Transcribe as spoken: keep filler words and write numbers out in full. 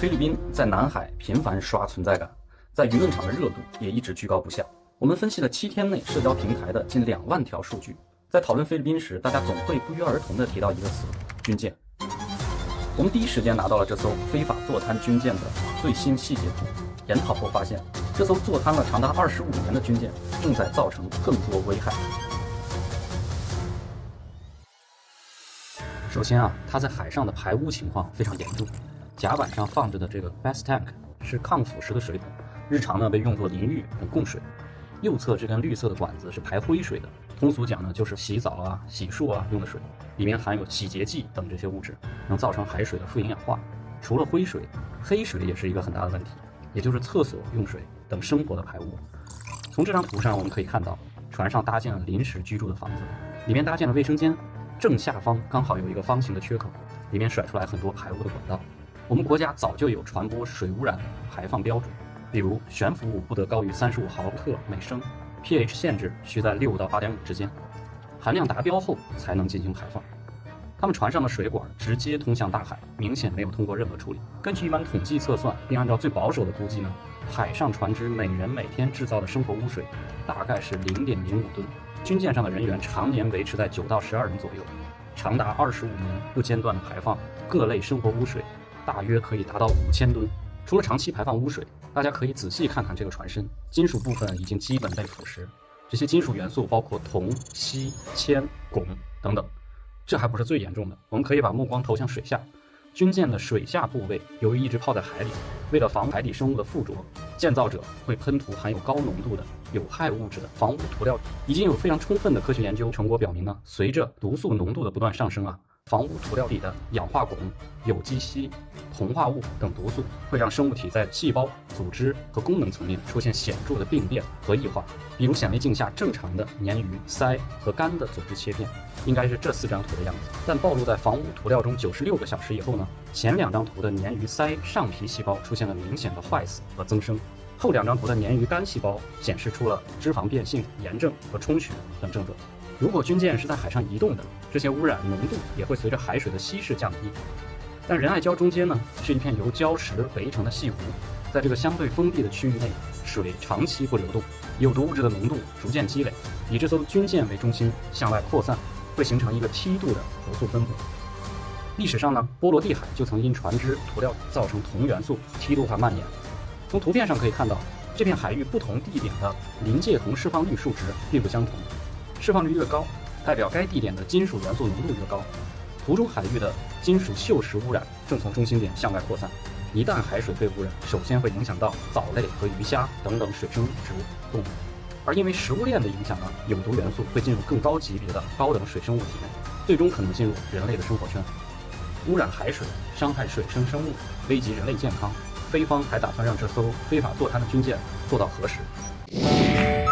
菲律宾在南海频繁刷存在感，在舆论场的热度也一直居高不下。我们分析了七天内社交平台的近两万条数据，在讨论菲律宾时，大家总会不约而同地提到一个词：军舰。我们第一时间拿到了这艘非法坐滩军舰的最新细节图，研讨后发现，这艘坐滩了长达二十五年的军舰正在造成更多危害。首先啊，它在海上的排污情况非常严重。甲板上放着的这个 Best Tank 是抗腐蚀的水桶，日常呢被用作淋浴等供水。右侧这根绿色的管子是排灰水的，通俗讲呢就是洗澡啊、洗漱啊用的水，里面含有洗洁剂等这些物质，能造成海水的富营养化。除了灰水，黑水也是一个很大的问题，也就是厕所用水等生活的排污。从这张图上我们可以看到，船上搭建了临时居住的房子，里面搭建了卫生间，正下方刚好有一个方形的缺口，里面甩出来很多排污的管道。我们国家早就有传播水污染的排放标准，比如悬浮物不得高于三十五毫克每升 ，pH 限制需在六到八点五之间，含量达标后才能进行排放。他们船上的水管直接通向大海，明显没有通过任何处理。根据一般统计测算，并按照最保守的估计呢，海上船只每人每天制造的生活污水大概是零点零五吨。军舰上的人员常年维持在九到十二人左右，长达二十五年不间断的排放各类生活污水。大约可以达到五千吨。除了长期排放污水，大家可以仔细看看这个船身，金属部分已经基本被腐蚀。这些金属元素包括铜、锡、铅、汞等等。这还不是最严重的，我们可以把目光投向水下。军舰的水下部位由于一直泡在海里，为了防海底生物的附着，建造者会喷涂含有高浓度的有害物质的防污涂料。已经有非常充分的科学研究成果表明呢，随着毒素浓度的不断上升啊，防污涂料里的氧化汞、有机硒、铜化物等毒素会让生物体在细胞、组织和功能层面出现显著的病变和异化。比如显微镜下正常的鲶鱼、鳃和肝的组织切片，应该是这四张图的样子。但暴露在防污涂料中九十六个小时以后呢，前两张图的鲶鱼鳃上皮细胞出现了明显的坏死和增生，后两张图的鲶鱼肝细胞显示出了脂肪变性、炎症和充血等症状。如果军舰是在海上移动的，这些污染浓度也会随着海水的稀释降低。但仁爱礁中间呢，是一片由礁石围成的细湖，在这个相对封闭的区域内，水长期不流动，有毒物质的浓度逐渐积累，以这艘军舰为中心向外扩散，会形成一个梯度的毒素分布。历史上呢，波罗的海就曾因船只涂料造成铜元素梯度化蔓延。从图片上可以看到，这片海域不同地点的临界铜释放率数值并不相同。释放率越高，代表该地点的金属元素浓度越高。图中海域的金属锈蚀污染正从中心点向外扩散，一旦海水被污染，首先会影响到藻类和鱼虾等等水生植物动物，而因为食物链的影响呢，有毒元素会进入更高级别的高等水生物体内，最终可能进入人类的生活圈。污染海水，伤害水生生物，危及人类健康，菲方还打算让这艘非法坐滩的军舰做到何时？